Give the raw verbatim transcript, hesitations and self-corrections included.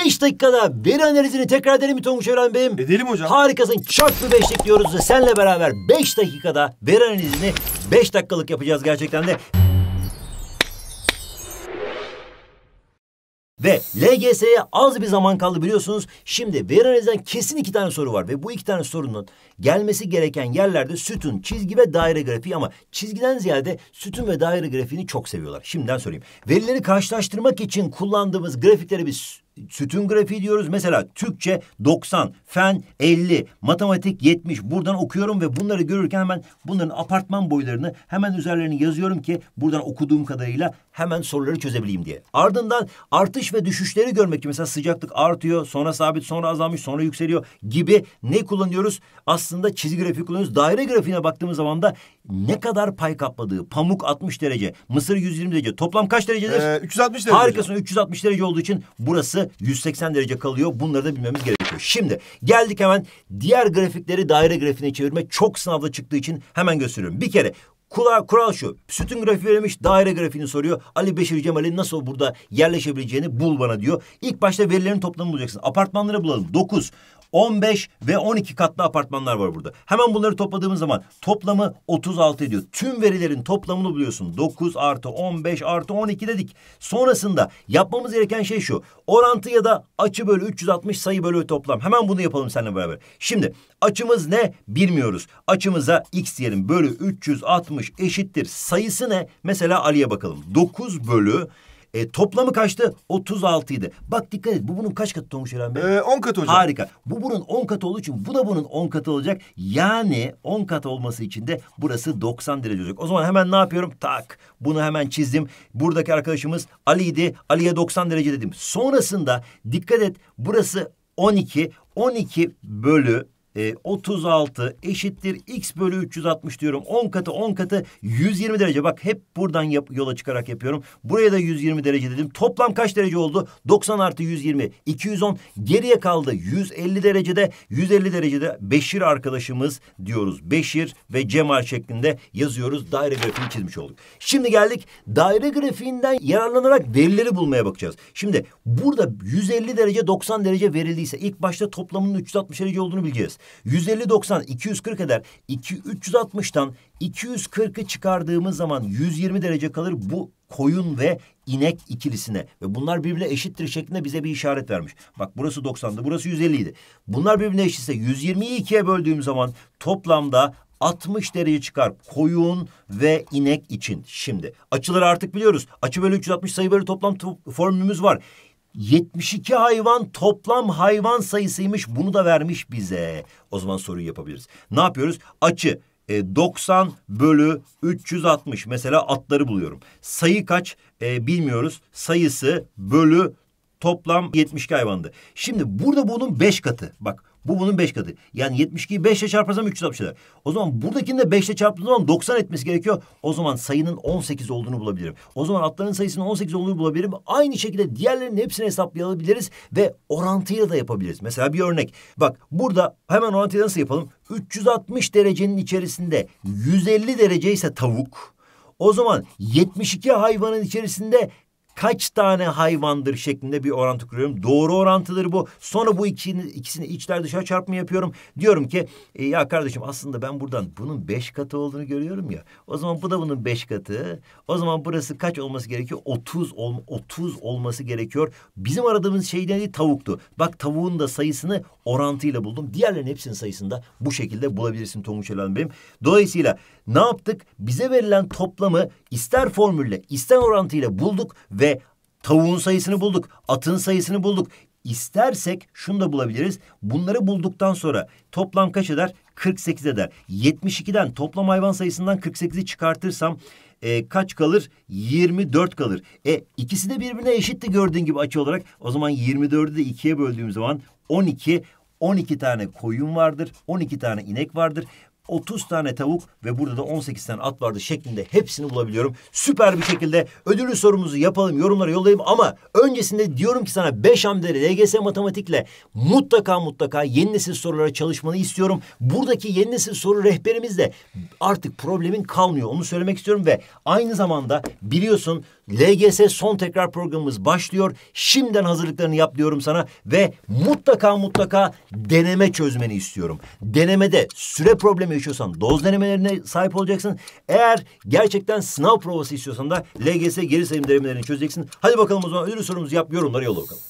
beş dakikada veri analizini tekrar edelim mi Tonguç Evren Bey'im? Edelim hocam. Harikasın. Çarp bir beşlik diyoruz ve seninle beraber beş dakikada veri analizini beş dakikalık yapacağız gerçekten de. Ve L G S'ye az bir zaman kaldı biliyorsunuz. Şimdi veri analizden kesin iki tane soru var. Ve bu iki tane sorunun gelmesi gereken yerlerde sütun, çizgi ve daire grafiği, ama çizgiden ziyade sütun ve daire grafiğini çok seviyorlar. Şimdiden söyleyeyim. Verileri karşılaştırmak için kullandığımız grafiklere biz sütun grafiği diyoruz. Mesela Türkçe doksan, fen elli, matematik yetmiş. Buradan okuyorum ve bunları görürken hemen bunların apartman boylarını hemen üzerlerini yazıyorum ki buradan okuduğum kadarıyla hemen soruları çözebileyim diye. Ardından artış ve düşüşleri görmek için mesela sıcaklık artıyor, sonra sabit, sonra azalmış, sonra yükseliyor gibi ne kullanıyoruz? Aslında çizgi grafiği kullanıyoruz. Daire grafiğine baktığımız zaman da ne kadar pay kapladığı, pamuk altmış derece, mısır yüz yirmi derece, toplam kaç derecedir? Ee, üç yüz altmış derece. Harikasın, üç yüz altmış derece olduğu için burası yüz seksen derece kalıyor. Bunları da bilmemiz gerekiyor. Şimdi geldik hemen diğer grafikleri daire grafiğine çevirme. Çok sınavda çıktığı için hemen gösteriyorum. Bir kere Kural, kural şu. Sütun grafiği verilmiş, daire grafiğini soruyor. Ali Beşir Cemal'in nasıl burada yerleşebileceğini bul bana diyor. İlk başta verilerin toplamını bulacaksın. Apartmanları bulalım. dokuz, on beş ve on iki katlı apartmanlar var burada. Hemen bunları topladığımız zaman toplamı otuz altı ediyor. Tüm verilerin toplamını buluyorsun. dokuz artı on beş artı on iki dedik. Sonrasında yapmamız gereken şey şu. Orantı ya da açı bölü üç yüz altmış, sayı bölü toplam. Hemen bunu yapalım seninle beraber. Şimdi açımız ne? Bilmiyoruz. Açımıza x diyelim. Bölü üç yüz altmış eşittir. Sayısı ne? Mesela Ali'ye bakalım. dokuz bölü E, toplamı kaçtı? otuz altı idi. Bak dikkat et. Bu bunun kaç katı Tonguç Eren Bey? Ee, on katı hocam. Harika. Bu bunun on katı olduğu için bu da bunun on katı olacak. Yani on kat olması için de burası doksan derece olacak. O zaman hemen ne yapıyorum? Tak. Bunu hemen çizdim. Buradaki arkadaşımız Ali'ydi. Ali'ye doksan derece dedim. Sonrasında dikkat et. Burası on iki. on iki bölü E, otuz altı eşittir x bölü üç yüz altmış diyorum. on katı on katı yüz yirmi derece. Bak hep buradan yap, yola çıkarak yapıyorum. Buraya da yüz yirmi derece dedim. Toplam kaç derece oldu? doksan artı yüz yirmi. iki yüz on. Geriye kaldı yüz elli derecede. yüz elli derecede Beşir arkadaşımız diyoruz. Beşir ve Cemal şeklinde yazıyoruz. Daire grafiğini çizmiş olduk. Şimdi geldik daire grafiğinden yararlanarak verileri bulmaya bakacağız. Şimdi burada yüz elli derece doksan derece verildiyse ilk başta toplamının üç yüz altmış derece olduğunu bileceğiz. yüz elli doksan iki yüz kırk eder. üç yüz altmıştan iki yüz kırkı çıkardığımız zaman yüz yirmi derece kalır bu koyun ve inek ikilisine. Ve bunlar birbirine eşittir şeklinde bize bir işaret vermiş. Bak burası doksandı, burası yüz elli idi. Bunlar birbirine eşitse yüz yirmiyi ikiye böldüğüm zaman toplamda altmış derece çıkar koyun ve inek için. Şimdi açıları artık biliyoruz. Açı bölü üç yüz altmış, sayı bölü toplam to- formülümüz var. yetmiş iki hayvan toplam hayvan sayısıymış. Bunu da vermiş bize. O zaman soruyu yapabiliriz. Ne yapıyoruz? Açı e, doksan bölü üç yüz altmış. Mesela atları buluyorum. Sayı kaç? E, bilmiyoruz. Sayısı bölü toplam yetmiş iki hayvandı. Şimdi burada bunun beş katı. Bak bu bunun beş katı. Yani yetmiş ikiyi beş ile çarparsam üç yüz altmış eder. O zaman buradakini de beş ile çarptığım zaman doksan etmesi gerekiyor. O zaman sayının on sekiz olduğunu bulabilirim. O zaman atların sayısının on sekiz olduğunu bulabilirim. Aynı şekilde diğerlerinin hepsini hesaplayabiliriz ve orantıyla da yapabiliriz. Mesela bir örnek. Bak burada hemen orantıyı nasıl yapalım? üç yüz altmış derecenin içerisinde yüz elli derece ise tavuk. O zaman yetmiş iki hayvanın içerisinde kaç tane hayvandır şeklinde bir orantı kuruyorum. Doğru orantıdır bu. Sonra bu ikisini, ikisini içler dışarı çarpımı yapıyorum. Diyorum ki e, ya kardeşim aslında ben buradan bunun beş katı olduğunu görüyorum ya. O zaman bu da bunun beş katı. O zaman burası kaç olması gerekiyor? otuz, ol, otuz olması gerekiyor. Bizim aradığımız şey değil, tavuktu. Bak tavuğun da sayısını orantıyla buldum. Diğerlerinin hepsinin sayısını da bu şekilde bulabilirsin Tonguç Elen Bey'im. Dolayısıyla ne yaptık? Bize verilen toplamı ister formülle ister orantıyla bulduk ve tavuğun sayısını bulduk, atın sayısını bulduk. İstersek şunu da bulabiliriz. Bunları bulduktan sonra toplam kaç eder? kırk sekiz eder. yetmiş ikiden toplam hayvan sayısından kırk sekizi çıkartırsam e, kaç kalır? yirmi dört kalır. E ikisi de birbirine eşitti gördüğün gibi açı olarak. O zaman yirmi dördü de ikiye böldüğüm zaman on iki, on iki tane koyun vardır, on iki tane inek vardır. otuz tane tavuk ve burada da on sekiz tane at vardı şeklinde hepsini bulabiliyorum. Süper bir şekilde ödüllü sorumuzu yapalım, yorumlara yollayayım ama öncesinde diyorum ki sana beş hamleleri L G S matematikle mutlaka mutlaka yeni nesil sorulara çalışmanı istiyorum. Buradaki yeni nesil soru rehberimizde artık problemin kalmıyor. Onu söylemek istiyorum ve aynı zamanda biliyorsun L G S son tekrar programımız başlıyor. Şimdiden hazırlıklarını yap diyorum sana ve mutlaka mutlaka deneme çözmeni istiyorum. Denemede süre problemi yaşıyorsan doz denemelerine sahip olacaksın. Eğer gerçekten sınav provası istiyorsan da L G S geri sayım denemelerini çözeceksin. Hadi bakalım o zaman ödül sorumuzu yap, yorumları yolla bakalım.